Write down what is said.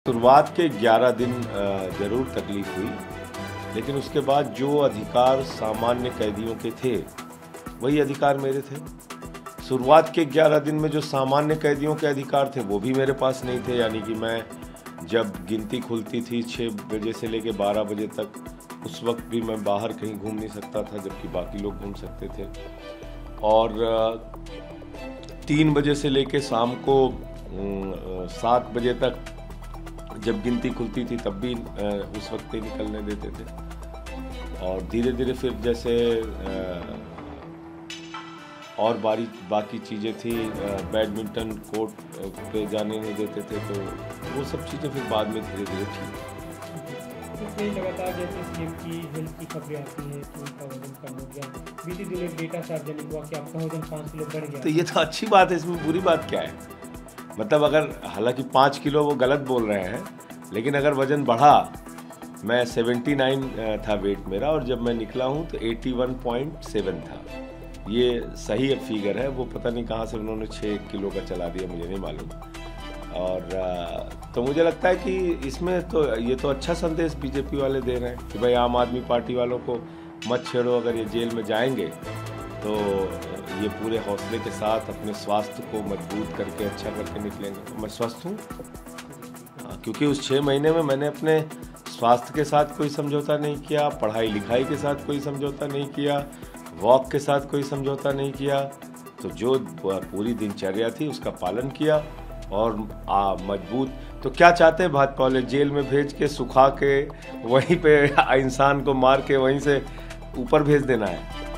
शुरुआत के 11 दिन ज़रूर तकलीफ हुई, लेकिन उसके बाद जो अधिकार सामान्य कैदियों के थे वही अधिकार मेरे थे। शुरुआत के 11 दिन में जो सामान्य कैदियों के अधिकार थे वो भी मेरे पास नहीं थे। यानी कि मैं जब गिनती खुलती थी 6 बजे से लेकर 12 बजे तक, उस वक्त भी मैं बाहर कहीं घूम नहीं सकता था, जबकि बाकी लोग घूम सकते थे। और 3 बजे से लेकर शाम को 7 बजे तक जब गिनती खुलती थी तब भी उस वक्त ही निकलने देते थे। और धीरे धीरे फिर जैसे और बाकी चीज़ें थी, बैडमिंटन कोर्ट पे जाने नहीं देते थे, तो वो सब चीज़ें फिर बाद में धीरे धीरे ठीक। लगातार जैसे सीएम की हेल्थ की खबरें आती हैं कि उनका वजन कम हो गया, बीते दिनों एक डेटा सार्वजनिक हुआ कि आपका वजन 5 किलो बढ़ गया। तो ये तो अच्छी बात है, इसमें बुरी बात क्या है? मतलब अगर हालांकि 5 किलो वो गलत बोल रहे हैं, लेकिन अगर वज़न बढ़ा, मैं 79 था वेट मेरा, और जब मैं निकला हूँ तो 81.7 था। ये सही फिगर है, वो पता नहीं कहाँ से उन्होंने 6 किलो का चला दिया, मुझे नहीं मालूम। और तो मुझे लगता है कि इसमें तो ये तो अच्छा संदेश बीजेपी वाले दे रहे हैं कि भाई आम आदमी पार्टी वालों को मत छेड़ो, अगर ये जेल में जाएंगे तो ये पूरे हौसले के साथ अपने स्वास्थ्य को मजबूत करके अच्छा करके निकलेंगे। मैं स्वस्थ हूँ, क्योंकि उस 6 महीने में मैंने अपने स्वास्थ्य के साथ कोई समझौता नहीं किया, पढ़ाई लिखाई के साथ कोई समझौता नहीं किया, वॉक के साथ कोई समझौता नहीं किया। तो जो पूरी दिनचर्या थी उसका पालन किया और मजबूत। तो क्या चाहते हैं भाजपा वाले? जेल में भेज के सुखा के वहीं पे इंसान को मार के वहीं से ऊपर भेज देना है?